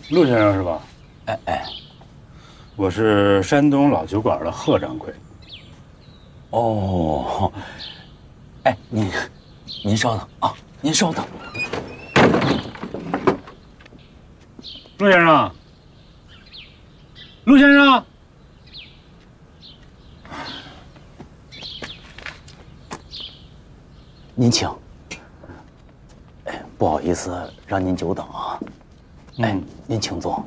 陆先生是吧？ 哎， 我是山东老酒馆的贺掌柜。 哦，哎，您稍等啊，您稍等。 陆先生，陆先生， 您请。哎，不好意思让您久等啊。哎，您请坐。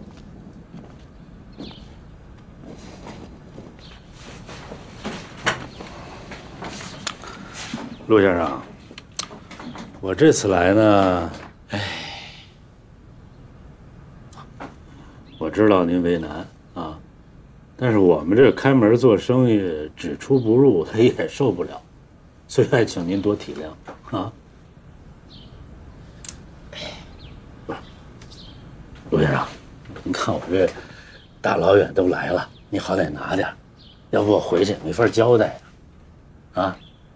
陆先生，我这次来呢，我知道您为难啊，但是我们这开门做生意，只出不入，他也受不了，所以还请您多体谅啊。不是，陆先生，您看我这大老远都来了，你好歹拿点，要不我回去没法交代啊。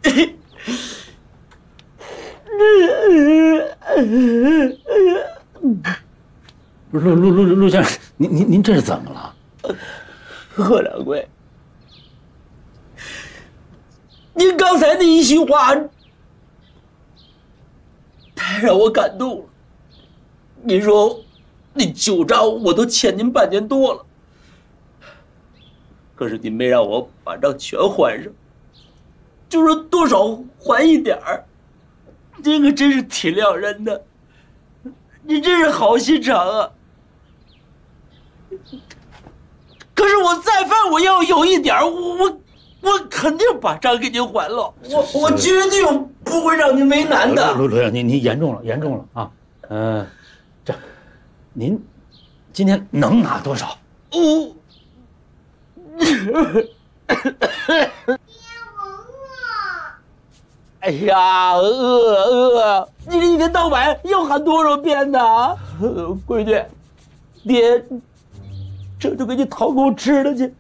不是陆先生，您这是怎么了？ 贺掌柜，您刚才那一席话太让我感动了。您说那酒账我都欠您半年多了，可是您没让我把账全还上，就说多少还一点儿。您可真是体谅人的，您真是好心肠啊！可是我再犯，我要有一点儿，我肯定把账给您还了。我绝对不会让您为难的。 陆先生，您严重了啊！这您今天能拿多少？ 哎呀，饿！你这一天到晚要喊多少遍呢？闺女，爹，这就给你讨口吃的去。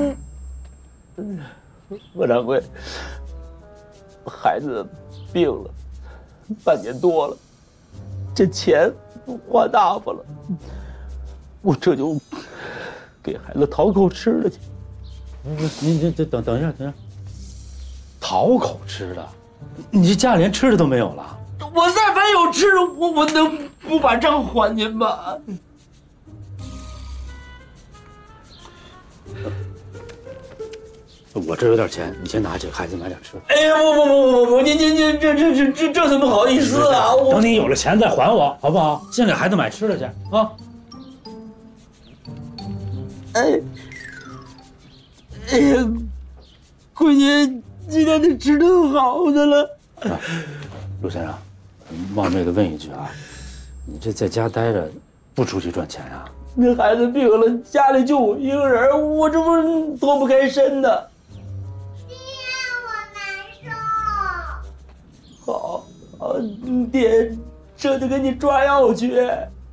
贺掌柜，孩子病了，半年多了，这钱花大发了，我这就给孩子讨口吃的去。 您这等一下，讨口吃的。你这家里连吃的都没有了？ 我再凡有吃的，我能不把账还您吗？ 我这有点钱，你先拿去，孩子买点吃的。 哎呀，不，您这怎么好意思啊？ 等你有了钱再还我，好不好？先给孩子买吃的去啊！ 哎呀，闺女。今天这吃顿好的了。 陆先生，冒昧的问一句啊，你这在家待着，不出去赚钱呀？ 那孩子病了，家里就我一个人，我这不是脱不开身的。 爹，我难受。 好，爹，这就给你抓药去。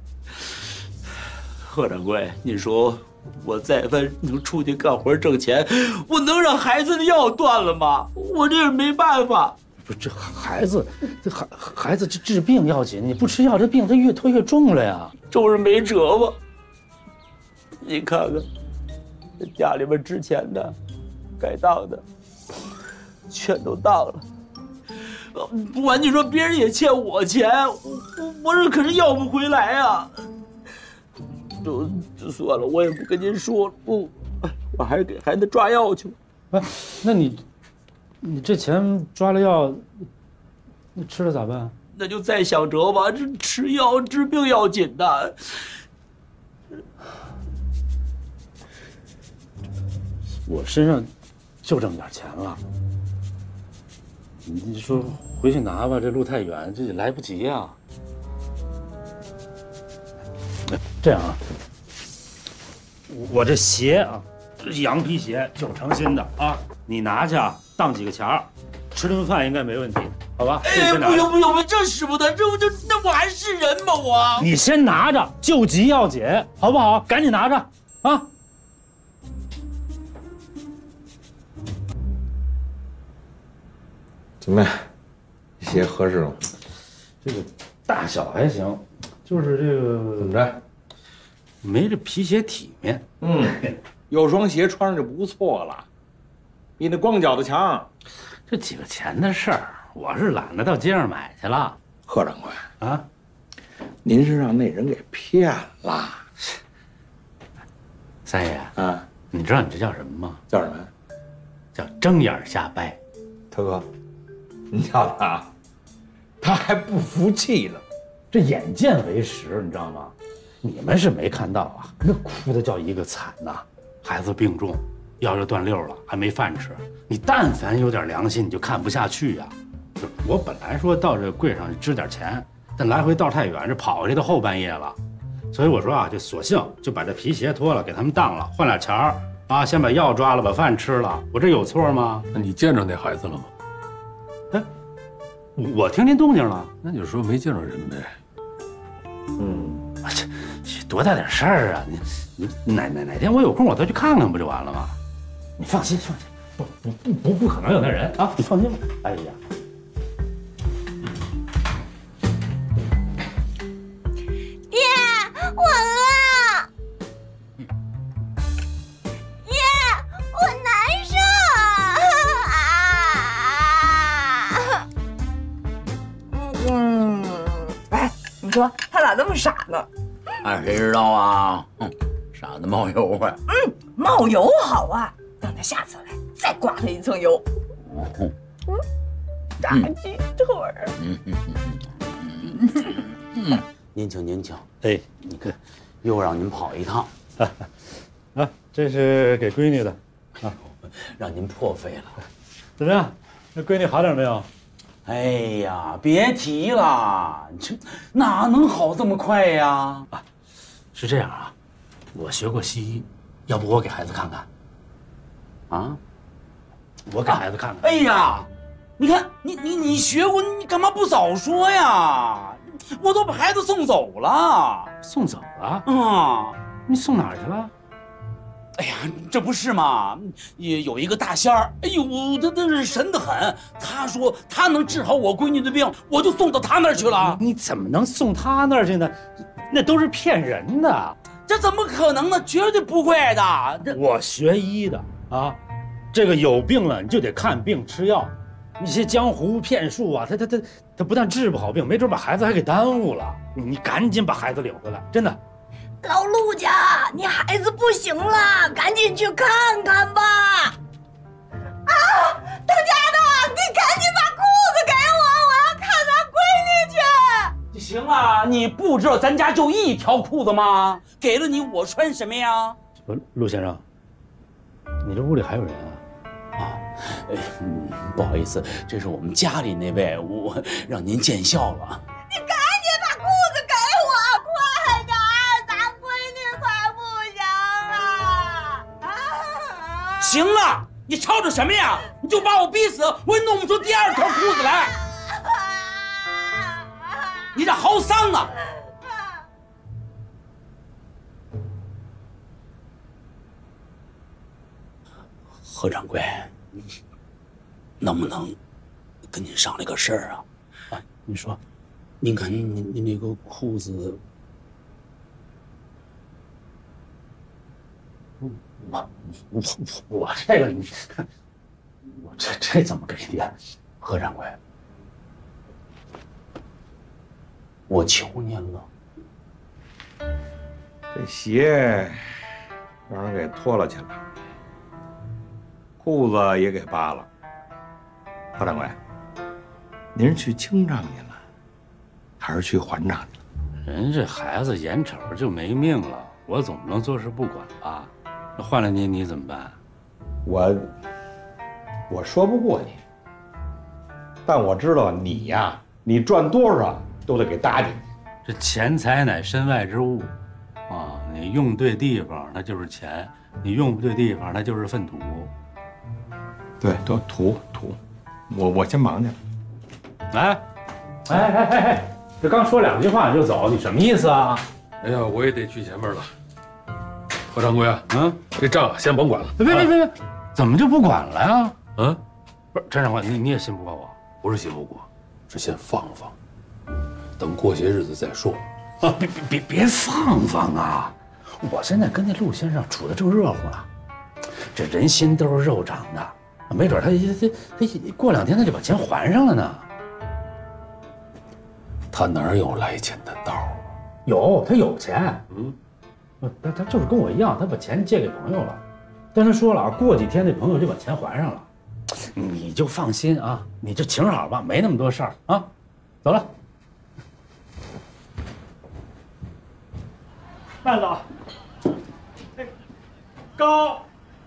贺掌柜，你说。我再番能出去干活挣钱，我能让孩子的药断了吗？我这也没办法。 不，这孩子这治病要紧，你不吃药，这病它越拖越重了呀。 就是没辙吧？你看看，这家里边之前的、该当的，全都当了。不管你说别人也欠我钱，我这可是要不回来啊。就算了，我也不跟您说了。我还是给孩子抓药去吧。 那你这钱抓了药，那吃了咋办？ 那就再想辙吧。这吃药治病要紧的。 我身上就这么点钱了，你说回去拿吧，这路太远，这也来不及呀。这样啊，我这鞋啊，这是羊皮鞋，9成新的啊，你拿去啊，当几个钱儿，吃顿饭应该没问题，好吧？ 哎，不用，这使不得，那我还是人吗？我你先拿着，救急要紧，好不好？赶紧拿着啊！ 怎么样？鞋合适吗？ 这个大小还行，就是这个怎么着？ 没这皮鞋体面。 有双鞋穿上就不错了，比那光脚的强。 这几个钱的事儿，我是懒得到街上买去了。 贺掌柜啊， 您是让那人给骗了。 三爷啊， 你知道你这叫什么吗？ 叫什么？ 叫睁眼瞎掰。 特哥，你瞧他还不服气呢。 这眼见为实，你知道吗？你们是没看到啊，那哭的叫一个惨呐！孩子病重，腰就断溜了，还没饭吃。你但凡有点良心，你就看不下去呀。我本来说到这柜上支点钱，但来回道太远，这跑回去都后半夜了。所以我说啊，就索性就把这皮鞋脱了，给他们当了，换俩钱儿啊，先把药抓了，把饭吃了。我这有错吗？ 那你见着那孩子了吗？ 哎，我听见动静了。 那你就说没见着人呗。 这多大点事儿啊！你哪天我有空我再去看看不就完了吗？你放心，不可能有那人啊！你放心吧。哎呀， 爹，我饿。爹，我难受啊！ 哎，你说他咋这么傻呢？ 俺谁知道啊？傻子冒油啊！ 冒油好啊，等他下次来再刮他一层油。炸鸡腿儿。 您请您请。 哎， 你看，又让您跑一趟， 啊，这是给闺女的， 让您破费了。 怎么样？那闺女好点没有？ 哎呀，别提了，这哪能好这么快呀？ 是这样啊，我学过西医，要不我给孩子看看？ 啊， 我给孩子看看。 哎呀，你看你学过，你干嘛不早说呀？我都把孩子送走了。 送走了？ 啊， 你送哪儿去了？ 哎呀，这不是嘛？有一个大仙儿，哎呦，他是神得很。他说他能治好我闺女的病，我就送到他那儿去了。 你怎么能送他那儿去呢？那都是骗人的。 这怎么可能呢？绝对不会的。 我学医的啊，这个有病了你就得看病吃药，那些江湖骗术啊，他不但治不好病，没准把孩子还给耽误了。你赶紧把孩子领回来，真的。 老陆家，你孩子不行了，赶紧去看看吧。啊，当家的，你赶紧把裤子给我要看咱闺女去。 行了，你不知道咱家就一条裤子吗？给了你，我穿什么呀？ 陆先生，你这屋里还有人啊？ 不好意思，这是我们家里那位，我让您见笑了。 你赶紧把裤子给我，快点，咱闺女快不行了。啊！ 行了，你吵吵什么呀？你就把我逼死，我也弄不出第二条裤子来。你这好丧啊！何掌柜，能不能跟您商量个事儿啊？ 啊，你说， 您看您那个裤子， 我这个你看，我这怎么给你？何掌柜， 我求您了。 这鞋让人给脱了去了，裤子也给扒了。何掌柜，您是去清账去了，还是去还账去了？ 人这孩子眼瞅着就没命了，我总不能坐视不管吧？那换了你怎么办？ 我说不过你，但我知道你呀，你赚多少都得给搭进去。 这钱财乃身外之物，啊，你用对地方它就是钱，你用不对地方它就是粪土。 对，都土，我先忙去了。 哎，这刚说两句话你就走，你什么意思啊？ 哎呀，我也得去前面了。何掌柜啊，这账先甭管了。 别，怎么就不管了呀？不是陈长官，你也信不过我？ 不是信不过，是先放放，等过些日子再说。 别放啊！ 我现在跟那陆先生处的正热乎呢，这人心都是肉长的，没准他过2天他就把钱还上了呢。 他哪有来钱的道啊？ 有，他有钱。他就是跟我一样，他把钱借给朋友了，但他说了啊，过几天那朋友就把钱还上了。你就放心啊，你就请好吧，没那么多事儿啊。走了。 慢走。高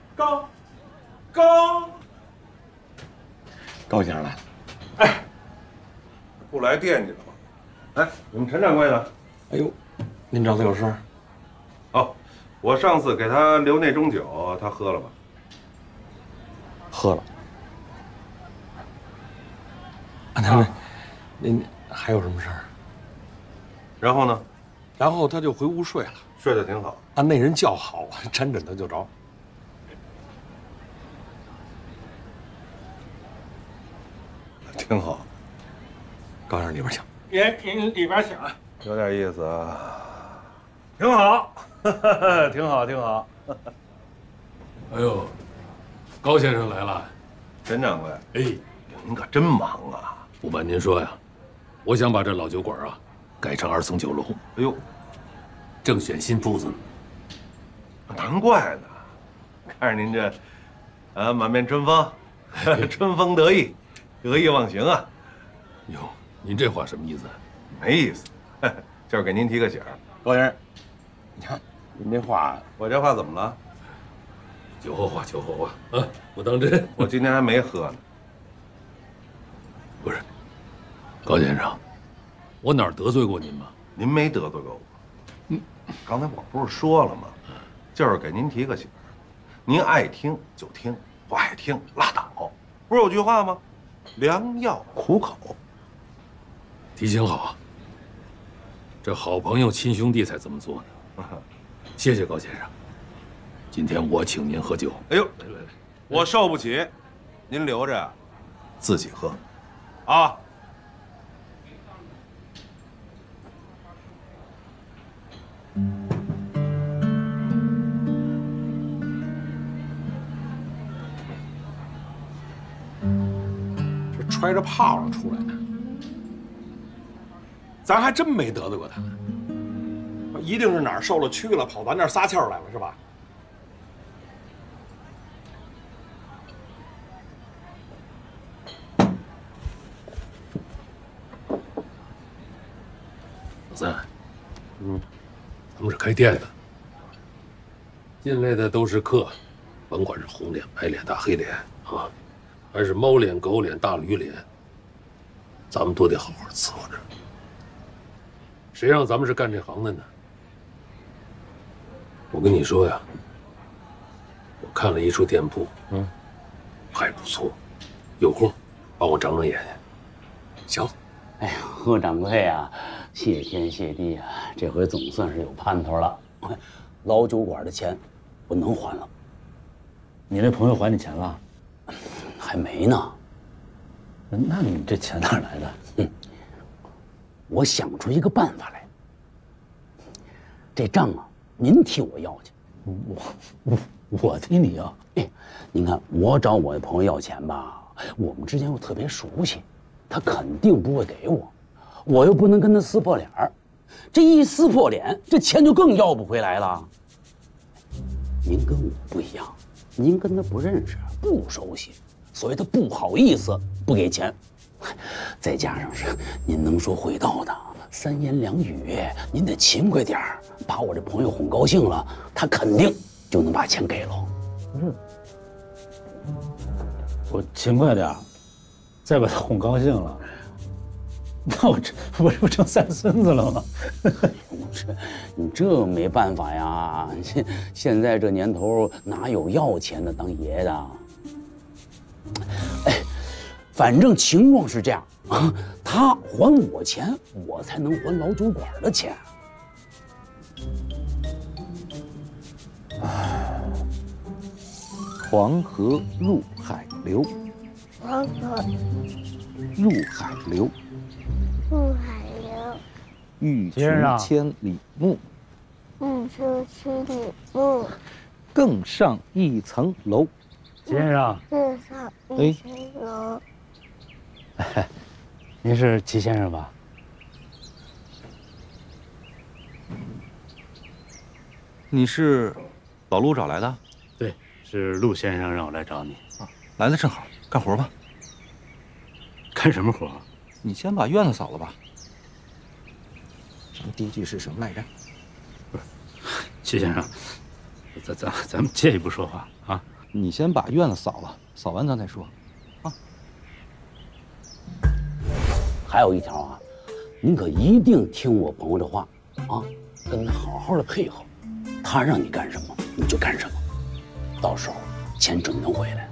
先生来了。哎，不来惦记了吗？哎，你们陈掌柜呢？ 哎呦，您找他有事？ 哦，我上次给他留那盅酒，他喝了吗？ 喝了。啊，您还有什么事儿？ 然后呢？ 然后他就回屋睡了， 睡得挺好。 那人叫好，沾枕头就着。 挺好。 高先生里边请。 您里边请。 有点意思啊。挺好，挺好，挺好。 哎呦，高先生来了。 陈掌柜， 哎， 您可真忙啊！ 不瞒您说呀，我想把这老酒馆啊改成2层酒楼。 哎呦， 正选新铺子呢。 难怪呢，看着您这，满面春风，春风得意，得意忘形啊！ 哟，您这话什么意思？ 没意思，就是给您提个醒。高先生，你看您这话，我这话怎么了？ 酒后话，酒后话啊，不当真。 我今天还没喝呢。 不是，高先生，我哪儿得罪过您吗？ 您没得罪过我。刚才我不是说了吗？就是给您提个醒，您爱听就听，不爱听拉倒。不是有句话吗？良药苦口。 提醒好啊，这好朋友亲兄弟才这么做呢。谢谢高先生，今天我请您喝酒。 哎呦，来，我受不起，您留着自己喝，啊。 这揣着炮仗出来的，咱还真没得罪过他，一定是哪儿受了屈了，跑咱这儿撒气儿来了，是吧？老三，咱们是开店的，进来的都是客，甭管是红脸、白脸、大黑脸啊，还是猫脸、狗脸、大驴脸，咱们都得好好伺候着。谁让咱们是干这行的呢？我跟你说呀，我看了一处店铺，还不错，有空帮我长长眼睛。行。 哎呀，贺掌柜啊，谢天谢地啊，这回总算是有盼头了。老酒馆的钱我能还了。 你那朋友还你钱了？ 还没呢。 那你这钱哪来的？ 我想出一个办法来。这账啊，您替我要去。 我替你要？ 哎，您看我找我的朋友要钱吧，我们之间又特别熟悉。他肯定不会给我，我又不能跟他撕破脸儿，这一撕破脸，这钱就更要不回来了。您跟我不一样，您跟他不认识，不熟悉，所以他不好意思不给钱。再加上是您能说会道的，3言2语，您得勤快点儿，把我这朋友哄高兴了，他肯定就能把钱给了。 不是，我勤快点儿。再把他哄高兴了，那我不成3孙子了吗？ 你这没办法呀！现在这年头哪有要钱的当爷的？哎，反正情况是这样啊，他还我钱，我才能还老酒馆的钱。 黄河入海流。 黄河入海流， 入海流， 欲穷千里目。 177里路， 更上一层楼。 先生， 更上一层楼。 您是齐先生吧？ 你是老陆找来的？ 对，是陆先生让我来找你。 啊，来的正好，干活吧。 干什么活？ 你先把院子扫了吧。咱们第一句是什么来着？ 不是，齐先生，咱们借一步说话啊。 你先把院子扫了，扫完咱再说。啊。 还有一条啊，您可一定听我朋友的话啊，跟他好好的配合。他让你干什么你就干什么，到时候钱准能回来。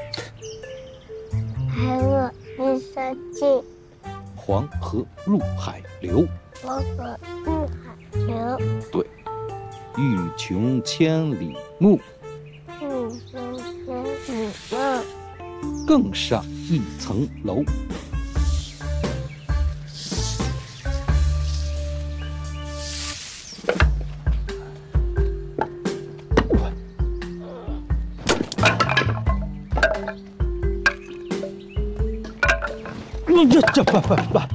海鳄一三进， 黄河入海流。 黄河入海流。 对，欲穷千里目， 欲穷千里目， 更上一层楼。这不，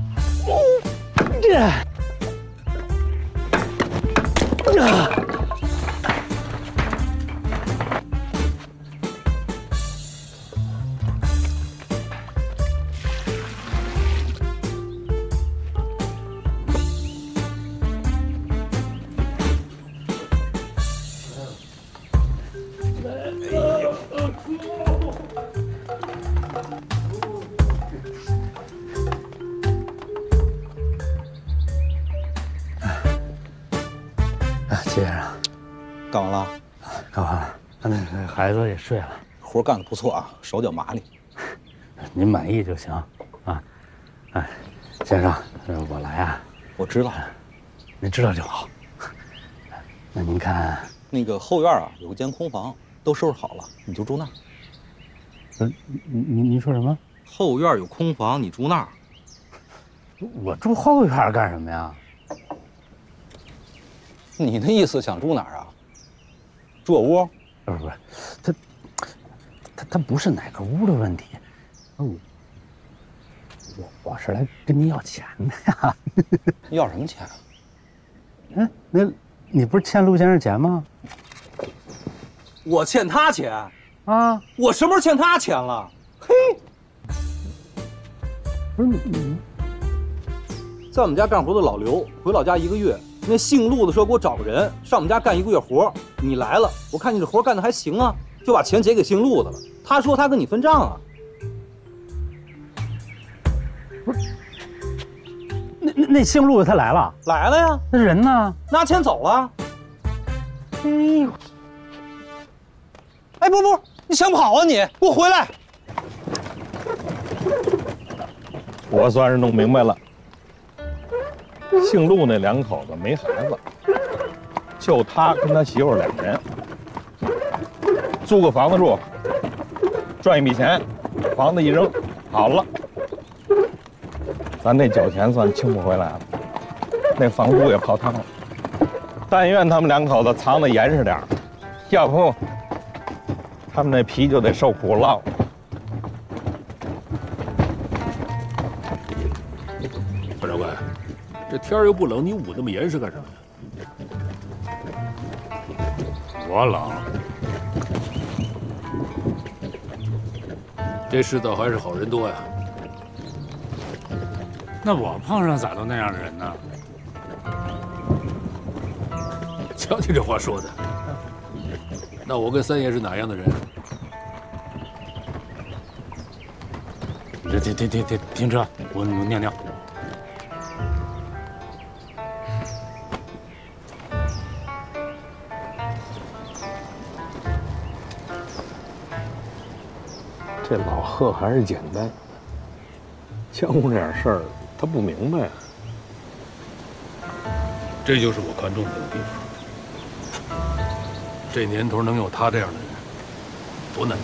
齐先生， 干完了？ 干完了。那孩子也睡了。 活干得不错啊，手脚麻利。 您满意就行啊。哎，先生，我来啊。 我知道， 您知道就好。那您看， 那个后院啊，有间空房，都收拾好了，你就住那儿。 您说什么？ 后院有空房，你住那儿。 我住后院干什么呀？ 你的意思想住哪儿啊？住我屋？ 不是，他不是哪个屋的问题。我是来跟您要钱的呀。 要什么钱啊？ 嗯，你不是欠陆先生钱吗？ 我欠他钱啊？ 我什么时候欠他钱了？嘿， 不是你， 在我们家干活的老刘回老家1个月。那姓陆的说给我找个人上我们家干1个月活，你来了，我看你这活干得还行啊，就把钱结给姓陆的了。他说他跟你分账啊。 不是，那姓陆的他来了？ 来了呀。 那人呢？ 拿钱走了。 哎呦， 哎不，你想跑啊你？给我回来！ 我算是弄明白了。姓陆那2口子没孩子，就他跟他媳妇2人，租个房子住，赚一笔钱，房子一扔，好了，咱这脚钱算清不回来了，那房租也泡汤了。但愿他们2口子藏得严实点，要不他们那皮就得受苦烙。 范长官。这天又不冷，你捂那么严实干什么呀？ 我冷。 这世道还是好人多呀。 那我碰上咋都那样的人呢？ 瞧你这话说的，那我跟三爷是哪样的人？ 停车！我尿尿。 这老贺还是简单，江湖这点事儿他不明白。 这就是我看中他的地方。这年头能有他这样的人，多难得。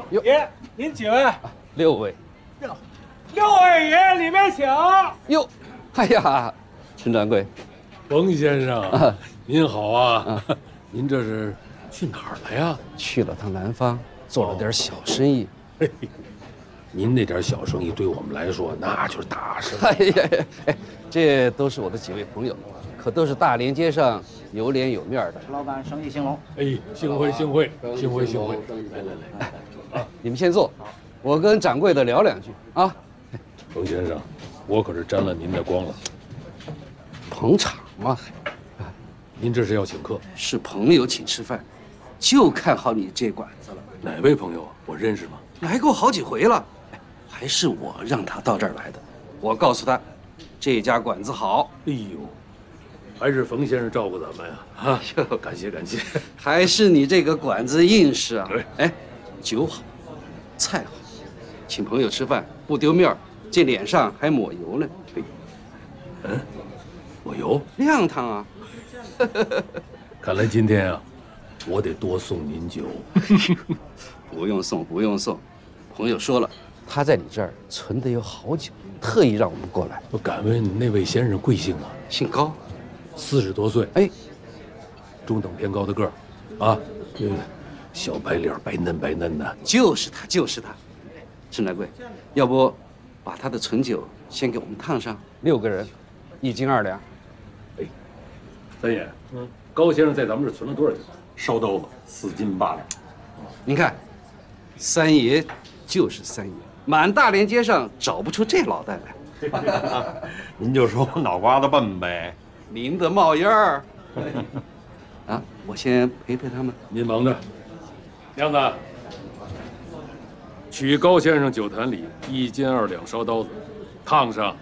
爷，您几位 ？6位。 6位爷，里面请。 哟，哎呀，陈掌柜， 冯先生，您好啊！您这是去哪儿了呀？ 去了趟南方，做了点小生意。 嘿嘿，您那点小生意对我们来说那就是大生意。 哎呀，哎，这都是我的几位朋友，可都是大连街上有脸有面的。 老板生意兴隆。 哎，幸会幸会幸会幸会！来来来， 啊，你们先坐，我跟掌柜的聊2句啊。 冯先生，我可是沾了您的光了。 捧场嘛， 您这是要请客？ 是朋友请吃饭，就看好你这馆子了。 哪位朋友？我认识吗？ 来过好几回了，还是我让他到这儿来的。我告诉他，这家馆子好。 哎呦，还是冯先生照顾咱们呀！啊，感谢感谢。 还是你这个馆子硬实啊！哎，酒好，菜好，请朋友吃饭不丢面儿，这脸上还抹油呢。 嗯，抹油？ 亮堂啊！ 看来今天啊，我得多送您酒。 不用送，不用送。朋友说了，他在你这儿存的有好酒，特意让我们过来。 我敢问那位先生贵姓啊？ 姓高 ，40多岁。 哎， 中等偏高的个儿，啊，小白脸，白嫩白嫩的。 就是他，就是他。陈掌柜，要不把他的存酒先给我们烫上，6个人，1斤2两。 哎，三爷，高先生在咱们这存了多少酒？ 烧刀子4斤8两。 您看，三爷就是三爷，满大连街上找不出这老蛋来。 您就说我脑瓜子笨呗。 您的冒烟儿。啊，我先陪陪他们。 您忙着。娘子，取高先生酒坛里1斤2两烧刀子，烫上。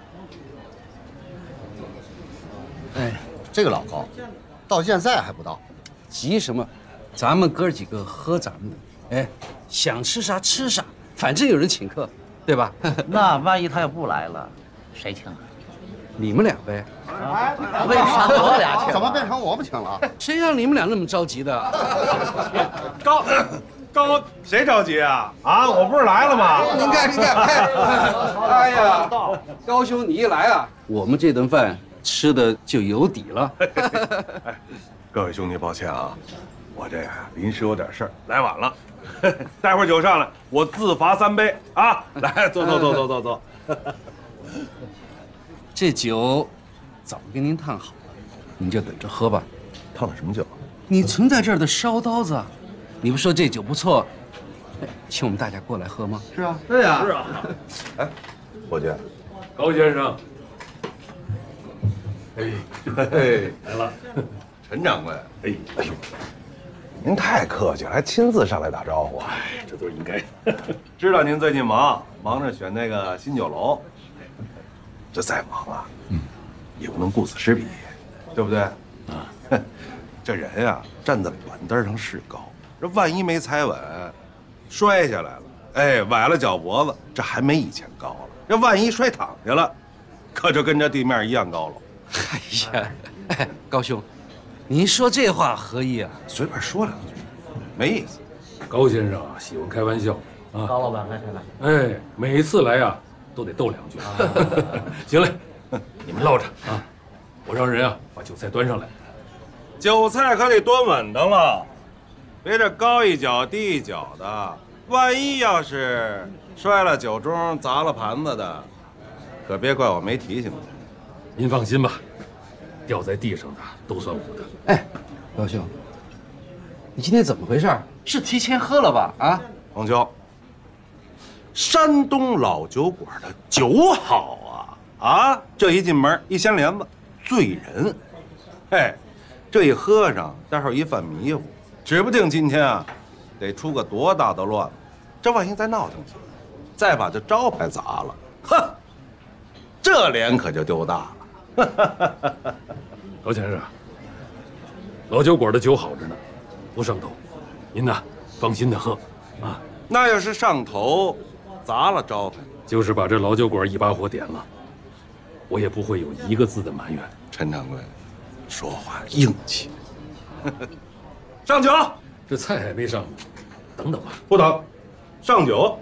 哎，这个老高，到现在还不到。 急什么？咱们哥几个喝咱们的。哎，想吃啥吃啥，反正有人请客，对吧？ 那万一他要不来了，谁请啊？ 你们俩呗。 为啥我俩请？怎么变成我们请了？ 谁让你们俩那么着急的？ 高，谁着急啊？啊，我不是来了吗？ 您看，您看，哎呀，高兄你一来啊，我们这顿饭吃的就有底了。 各位兄弟，抱歉啊，我这临时有点事儿，来晚了。待会儿酒上来，我自罚3杯啊！来，坐。 这酒早给您烫好了，您就等着喝吧。 烫的什么酒？ 你存在这儿的烧刀子，你不说这酒不错，请我们大家过来喝吗？ 是啊， 对呀，是啊。哎，伙计， 高先生， 哎， 来了。 陈掌柜，哎呦，您太客气了，还亲自上来打招呼。 哎，这都是应该。 知道您最近忙着选那个新酒楼，这再忙啊，也不能顾此失彼，对不对？啊，这人呀，站在板凳上是高，这万一没踩稳，摔下来了，哎，崴了脚脖子，这还没以前高了。这万一摔躺下了，可就跟这地面一样高了。 哎呀，哎，高兄，您说这话何意啊？ 随便说2句，没意思。 高先生啊，喜欢开玩笑啊。 高老板开来。 哎，每次来呀，都得逗2句。行嘞，你们唠着啊，我让人啊把酒菜端上来。 酒菜可得端稳当了，别这高一脚低一脚的，万一要是摔了酒盅砸了盘子的，可别怪我没提醒你。 您放心吧，掉在地上的都算我的。 哎，高兄，你今天怎么回事？是提前喝了吧？啊， 黄秋，山东老酒馆的酒好啊！啊，这一进门一掀帘子，醉人。嘿，这一喝上，待会儿一犯迷糊，指不定今天啊，得出个多大的乱子。这万一再闹腾起来，再把这招牌砸了，哼，这脸可就丢大了。 高先生，老酒馆的酒好着呢，不上头。您呢，放心的喝，啊。 那要是上头，砸了招牌， 就是把这老酒馆一把火点了，我也不会有1个字的埋怨。 陈掌柜，说话硬气。上酒， 这菜还没上呢，等等吧。 不等， 上酒。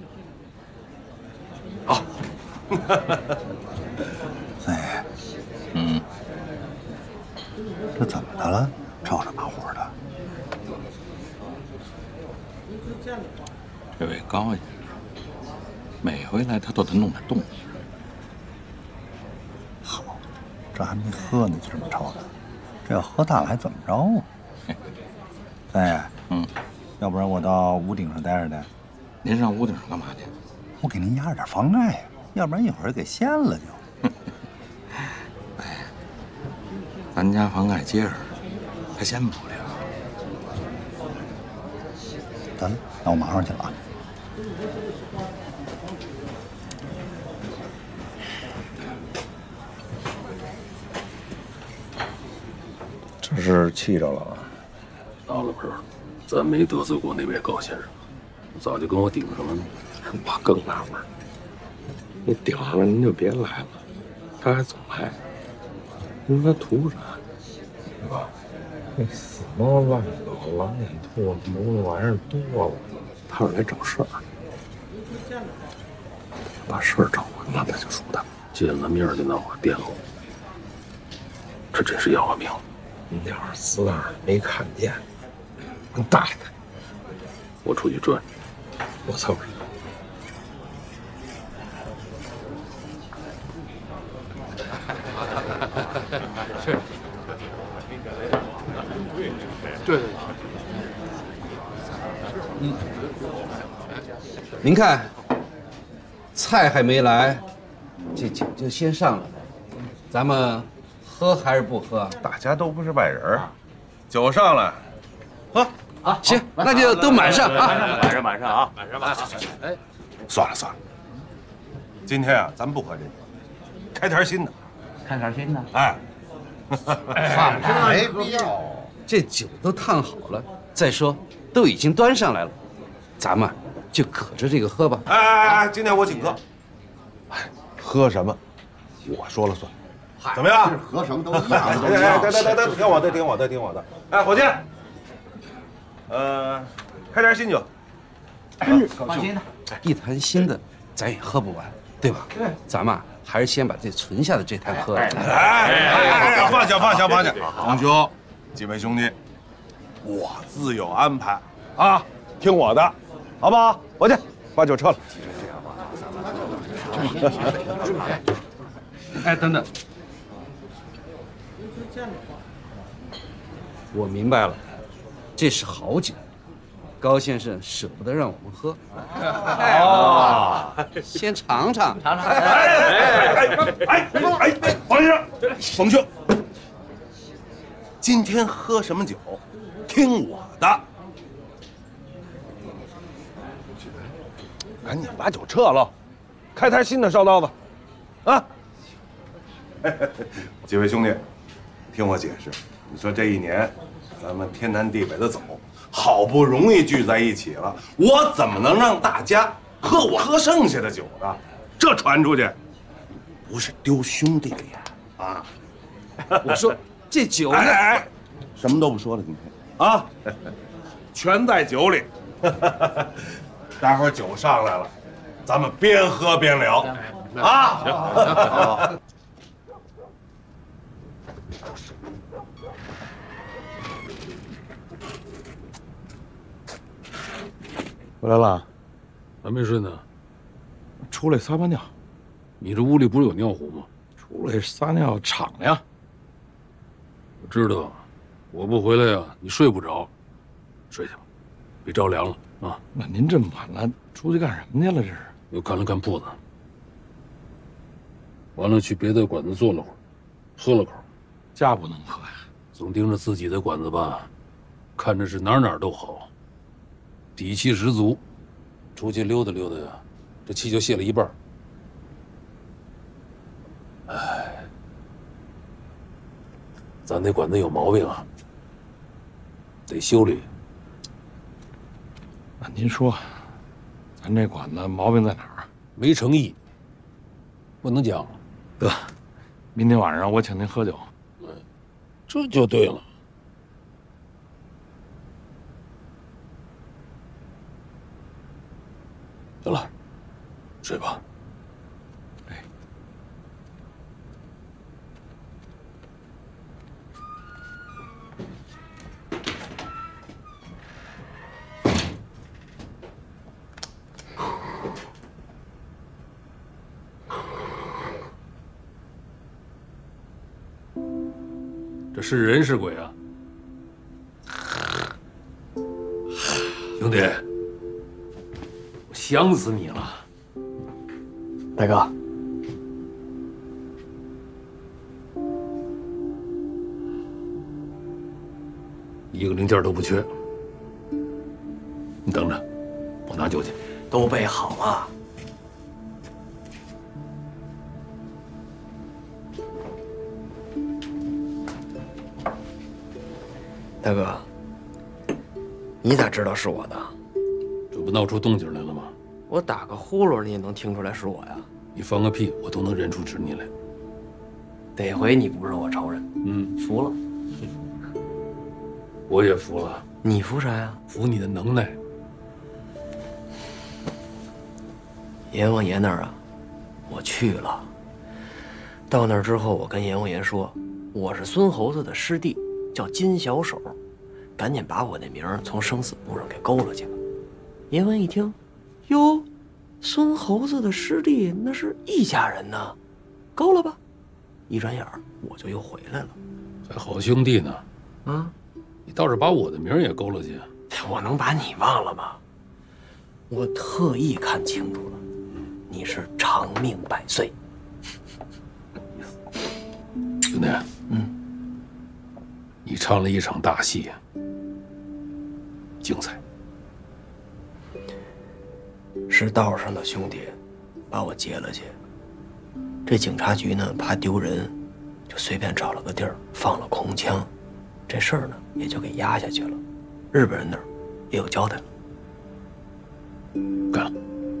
好。 哎，这怎么的了？吵吵把火的。 这位高爷，每回来他都得弄点动静。 好，这还没喝呢就这么吵的，这要喝大了还怎么着啊？三爷，要不然我到屋顶上待着去。 您上屋顶上干嘛去？ 我给您压着点妨碍呀，要不然一会儿给掀了就。 哎，咱家房盖结实，他掀不了。 得了，那我马上去了啊。 这是气着了啊！ 老了辈儿，咱没得罪过那位高先生，早就跟我顶上了呢。 我更纳闷，你顶上了您就别来了，他还总来，您说他图啥？ 是吧？那死猫烂狗、狼眼兔子那玩意儿多了， 他是来找事儿，把事儿找完了，他就说他见了面就闹个颠篌，这真是要我命！ 你鸟死哪儿没看见？你大爷的！ 我出去转， 我凑合。 是。对。 您看，菜还没来，这酒就先上了，咱们喝还是不喝？ 大家都不是外人，酒上来，喝啊！行，那就都满上啊！ 满上啊！满上吧！哎，算了算了，今天啊，咱不喝这酒，开坛新的。 开坛新的？ 哎， 放着没必要。这酒都烫好了，再说都已经端上来了，咱们就搁着这个喝吧。 哎，今天我请客。哎，喝什么，我说了算。怎么样？ 喝什么都一样。 哎，等，听我的。哎，伙计，开点新酒。 放心的，一坛新的咱也喝不完，对吧？对，咱们还是先把这存下的这坛喝了。 哎，放下。王兄，几位兄弟，我自有安排啊，听我的，好不好？伙计，把酒撤了。 哎，等等，我明白了，这是好酒，高先生舍不得让我们喝。哦，先尝尝。 哎，王先生，冯兄，今天喝什么酒，听我的。赶紧把酒撤了，开坛新的烧刀子，啊！几位兄弟，听我解释，你说这一年，咱们天南地北的走，好不容易聚在一起了，我怎么能让大家喝我喝剩下的酒呢？这传出去，不是丢兄弟脸啊！ 我说这酒呢？ 哎，什么都不说了，今天啊，全在酒里。待会儿酒上来了，咱们边喝边聊啊！行。 回来了， 还没睡呢。 出来撒把尿。 你这屋里不是有尿壶吗？ 出来撒尿敞亮。 我知道，我不回来呀，你睡不着。睡去吧，别着凉了啊。 那您这么晚了，出去干什么去了？这是？ 又看了看铺子。完了，去别的馆子坐了会儿，喝了口。 家不能喝呀。 总盯着自己的馆子吧，看着是哪儿都好，底气十足。出去溜达溜达呀，这气就泄了一半。哎，咱那馆子有毛病啊，得修理。 那您说，咱这馆子毛病在哪儿？ 没诚意，不能讲。 得，明天晚上我请您喝酒。 这就对了。 得了，睡吧。这是人是鬼啊？兄弟，我想死你了。 大哥， 一个零件都不缺。你等着，我拿酒去。 都备好了。大哥，你咋知道是我的？ 这不闹出动静来了吗？ 我打个呼噜，你也能听出来是我呀？ 你放个屁，我都能认出是你来。 得亏你不是我仇人，服了。 我也服了。 你服啥呀？ 服你的能耐。 阎王爷那儿啊，我去了。到那儿之后，我跟阎王爷说，我是孙猴子的师弟，叫金小手，赶紧把我那名儿从生死簿上给勾了去吧。阎王一听，哟，孙猴子的师弟那是一家人呢，勾了吧。一转眼儿我就又回来了。 还好兄弟呢。 啊， 你倒是把我的名儿也勾了去。 我能把你忘了吗？我特意看清楚了，你是长命百岁。 兄弟，你唱了一场大戏呀，精彩。 是道上的兄弟把我接了去，这警察局呢怕丢人，就随便找了个地儿放了空枪，这事儿呢也就给压下去了。日本人那儿也有交代了。 干了。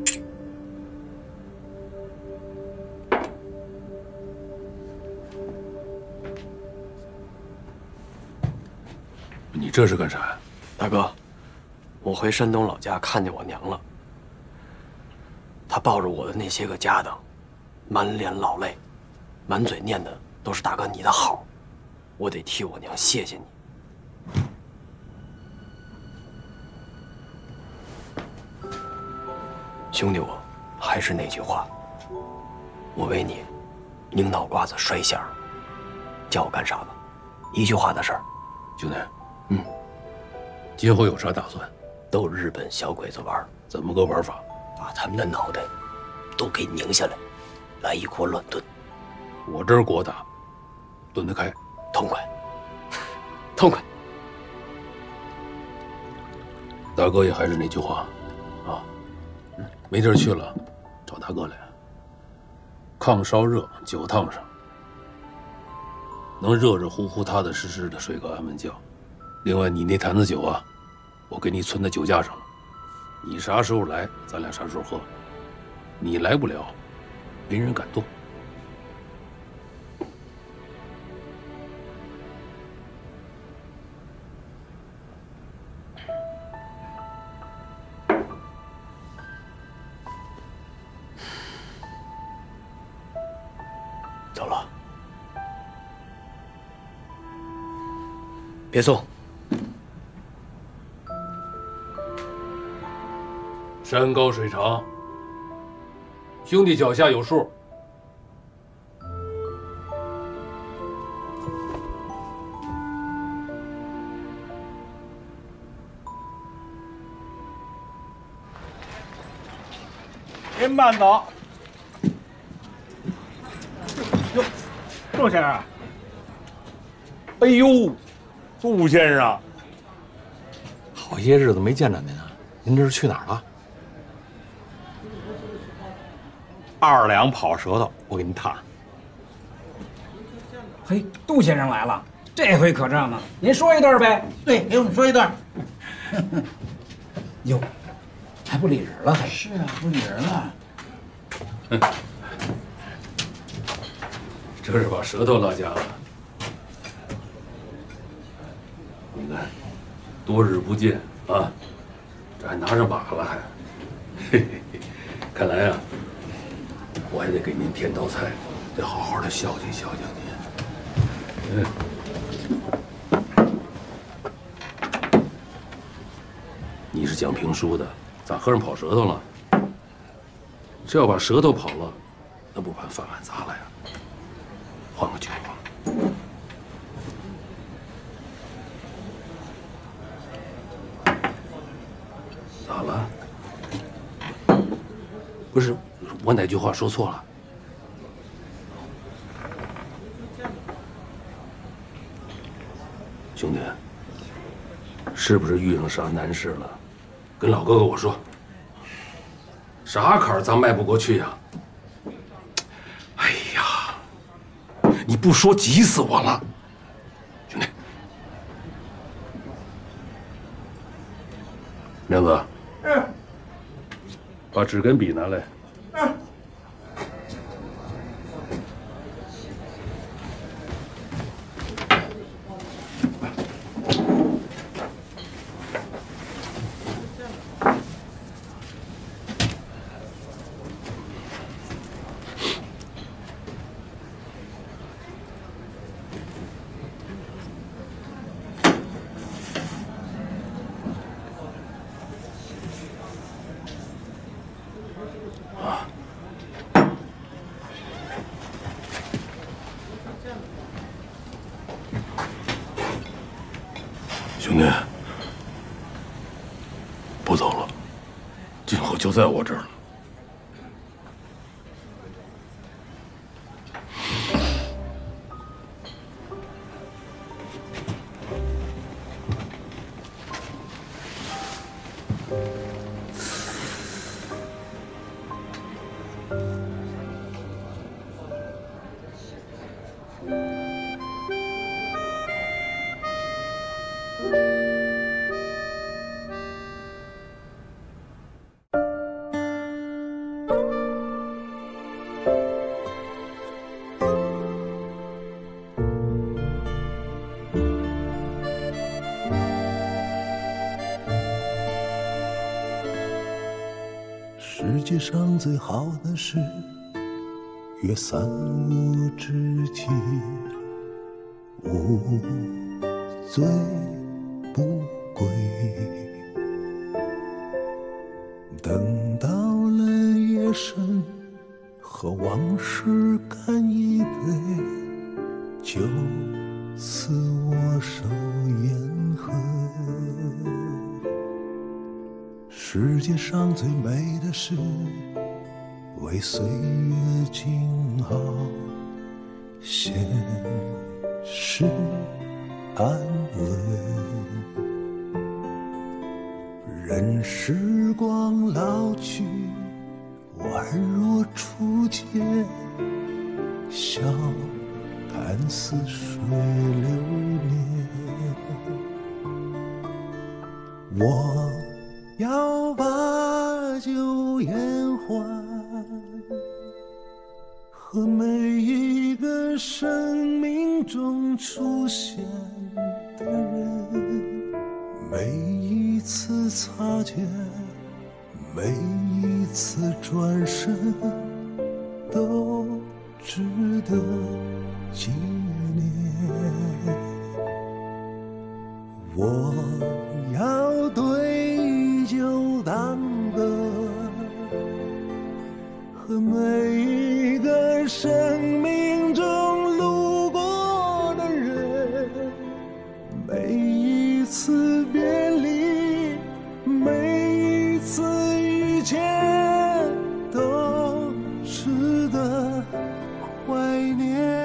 你这是干啥呀？ 大哥，我回山东老家看见我娘了，她抱着我的那些个家当，满脸老泪，满嘴念的都是大哥你的好，我得替我娘谢谢你。兄弟，我还是那句话，我为你拧脑瓜子摔馅儿，叫我干啥吧？一句话的事儿。 兄弟，今后有啥打算？ 逗日本小鬼子玩。 怎么个玩法？ 把他们的脑袋都给拧下来，来一锅乱炖。 我这儿国打，炖得开， 痛快，痛快。 大哥也还是那句话，啊，没地儿去了，找大哥来。炕烧热，酒烫上，能热热乎乎、踏踏实实的睡个安稳觉。另外，你那坛子酒啊，我给你存在酒架上了。你啥时候来，咱俩啥时候喝。你来不了，没人敢动。 走了，别送。 山高水长，兄弟脚下有数。 您慢走。哟，杜先生。 哎呦，杜先生，好些日子没见着您啊！您这是去哪儿了？2两跑舌头，我给您烫上。 嘿，杜先生来了，这回可账呢。您说一段呗？ 对，给我们说一段。 哟，还不理人了？还是啊，不理人了。 这是把舌头落家了。你看，多日不见啊，这还拿着马了还。嘿嘿嘿。 看来啊，我还得给您添道菜，得好好的孝敬孝敬您。你是讲评书的，咋喝上跑舌头了？这要把舌头跑了，那不把饭碗砸了呀？换个酒。咋了？不是，我哪句话说错了？兄弟，是不是遇上啥难事了？跟老哥哥我说，啥坎儿咱迈不过去呀？哎呀，你不说急死我了，兄弟。苗子，把纸跟笔拿来。兄弟，不走了，今后就在我这儿了。 世界上最好的事，约三五知己，无醉不归。等到了夜深，和往事干一杯，就此握手言和。世界上最美的事，为岁月静好，现实安稳。任时光老去，宛若初见，笑看似水流年。我要把酒言欢，和每一个生命中出现的人，每一次擦肩，每一次转身，都值得纪念。我要对酒当歌，和每一个生命中路过的人，每一次别离，每一次遇见，都值得怀念。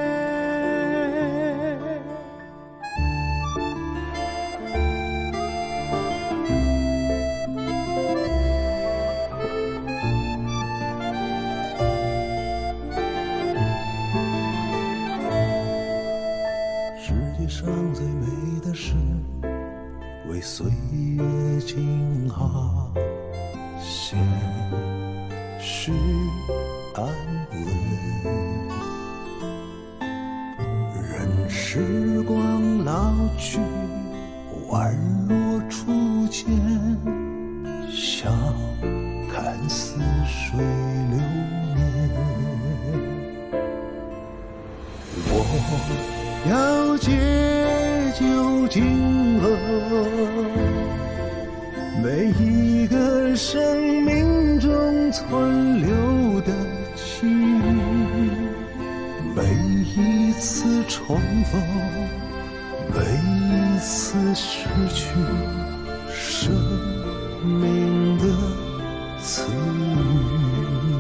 世界上最美的事，为岁月静好，现实安稳。任时光老去，宛若初见，笑看似水金额，每一个生命中存留的记忆，每一次重逢，每一次失去生命的赐予。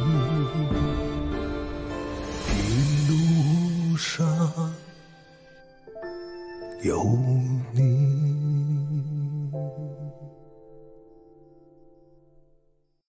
一路上有你。